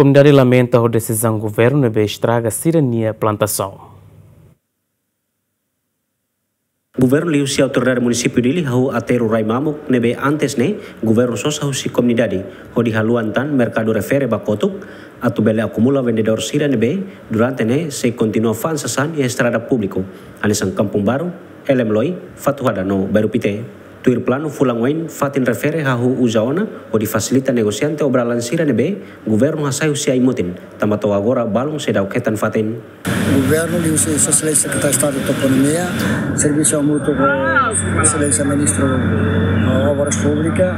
Comunidade lamenta a decisão do governo de estraga a cidadania plantação. Governo liu si autoridade município dili hau ateru rai mamuk nebe antes ne governo sosa hau si comunidade ho di haluan tan mercado refere bakotuk atu bele acumula vendedor sira nebe durante ne se continua fansasan e estrada público anisan Kampung Baru Elemloi fatuhada no baru pite tuir plano fulang wain fatin refere hau uzaona ho di facilita negosiante obralan sira nebe governo hasai usia imutin tamato agora balong sedau ketan fatin governo di Excelência que está Estado de Economia, Serviço Mútuo com Excelência Ministro Obras Públicas,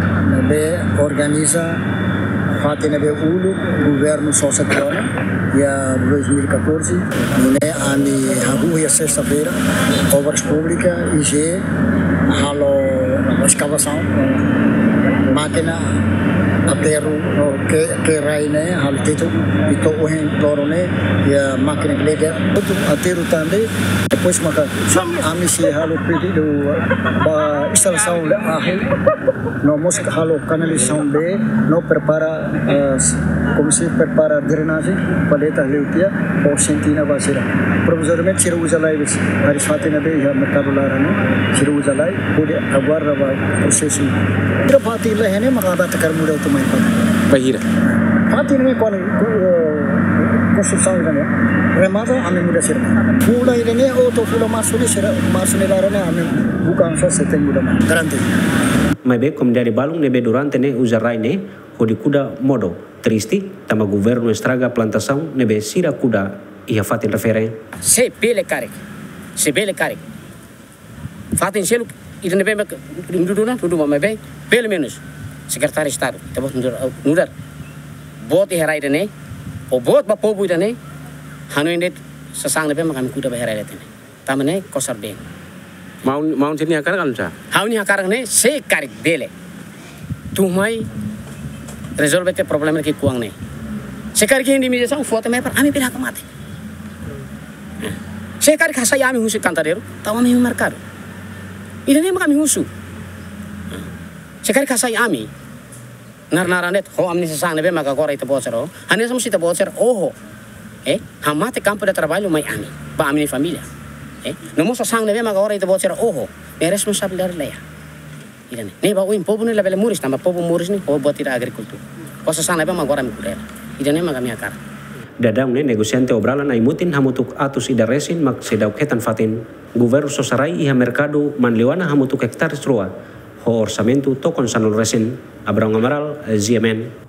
organiza Fati nebe ulu governo social e a 2014 ne ani habu ya sexta-feira Obras Públicas IG halo escavação máquina ateru que raine hal teto itu ohen dorone ya máquina gleder itu ateru tande depois maka ami si halo pedido ba instalação le ahel no mosca halo canalização B no prepara como se prepara drenagem paleta leutia ou sentina basira provisoriamente sira usa lá eles hari fatina be ya mercado larano sira usa lá pode aguarda ba processo ira fati lehene maka da takar muda tu mai Bahira. Fati ni kon construção ini remata ami muda sira pula ini auto pula masuk larane ami bukan so seteng muda garanti mai be comunidade balung nebe durante ne usa rai ne ho di kuda modo tristi tama governo estraga plantação nebe sira kuda ia fatin refere se bele karek fatin selu ida nebe tudo mai be pelo menos secretário de Estado tabo nudar bot herai dene o bot ba pobu dene hanu indet sasang nebe makam kuda ba herai dene tamane kosar be Mau sini akar kan sa? Hauni akar ne se karek bele tumai resolve te problema que kuang ne se karek hindi mi sang foto me par ami pila kamate se karek hasa ami husu kantadeiro tawa mi mercado ida ne makam husu se karek hasa ami naranet ho amni sasang nebe maka kora ita bocero hanya sama sita bocer oho hamate campo de trabalho mai ami ba ami família no mo sasang nebe maka kora ita bocer oho é responsabilidade leia ida ne ba o povo ne labele muris tamba povo muris ni ho buat ira agricultura o sasang nebe maka kora mi kurela ida ne maka mi akar dadang ne negosiante obralan ay mutin hamutuk atus ida resin mak sedau ketan fatin governo sosarai iha mercado manlewana hamutuk hektares rua ho orçamento tokon sanul resin Abraham Amaral, GMN.